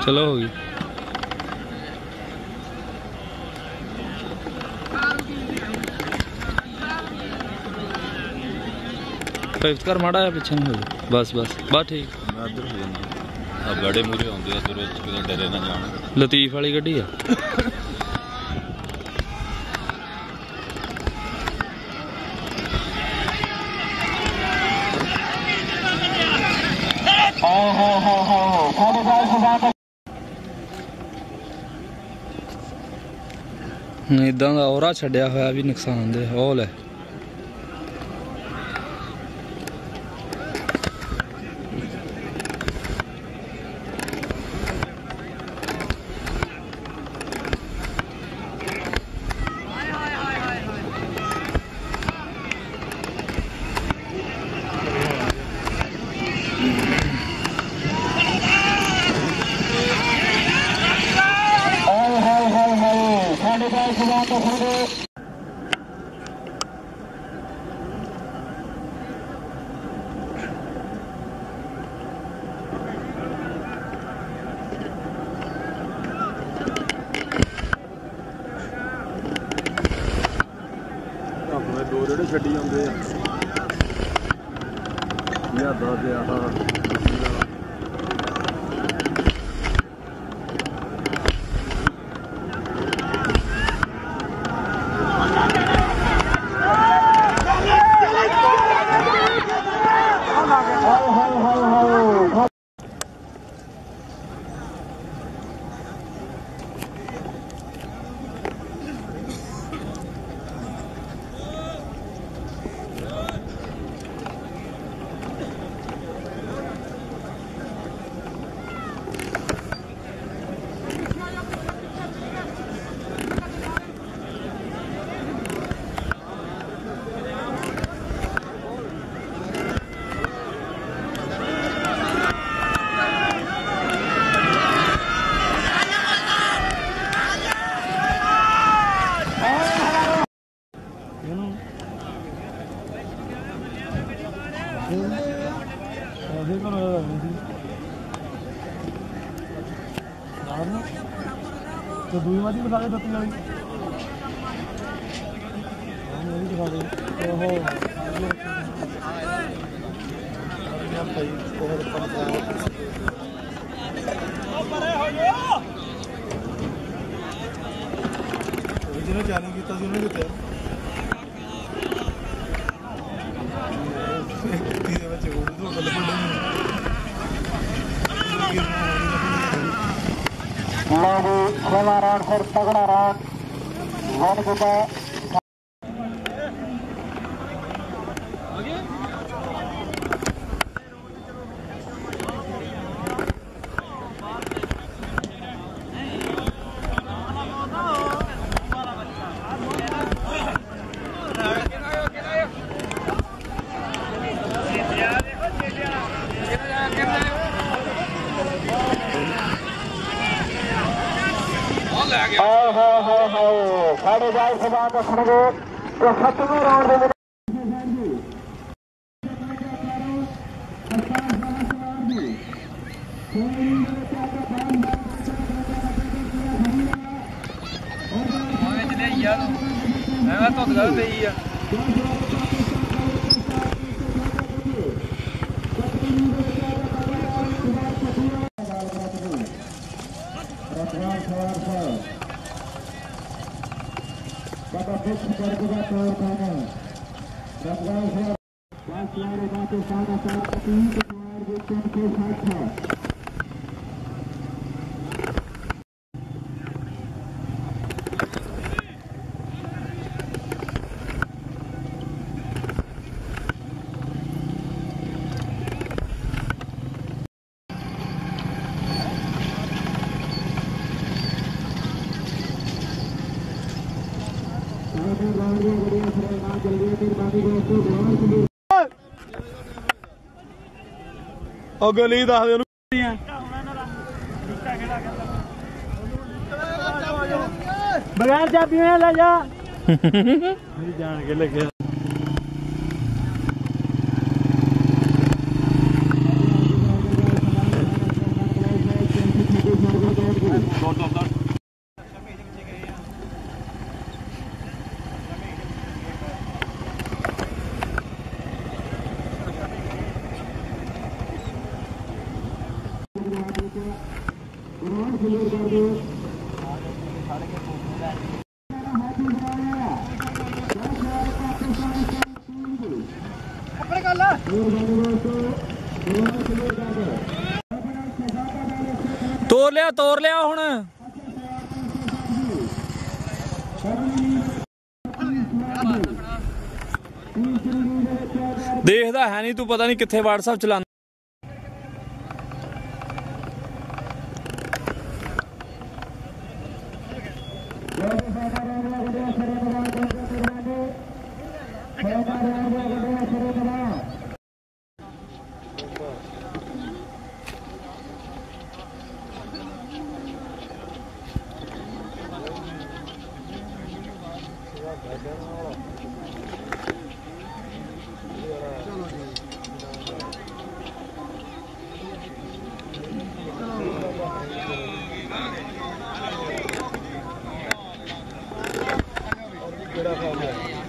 चलो होगी। कर माड़ा है पिछे हो बस बस बस ठीक। बड़े मूरे आते डरे ना जान। लतीफ वाली गड्डी है। इदा का और छड्या होया भी नुकसान दे होल है। दो रेड़े छड्डी आते तो दूई माती दिखा दे दत्ती वाली दिखा दे ओहो जिन्हें चैलेंज किया उन्होंने कितने बच्चे राउंड फिर तगड़ा राउंड वन गुटा साढ़े 4 से बात सुनोगे तो 7वें राउंड में गली दस बगैर चाबियां ले जा जान के लगे ਤੋਰ ਲਿਆ ਹੁਣ। ਦੇਖਦਾ ਹੈ ਨਹੀਂ ਤੂੰ, ਪਤਾ ਨਹੀਂ ਕਿੱਥੇ WhatsApp ਚਲਾਉਂਦਾ। ਕਿਹੜਾ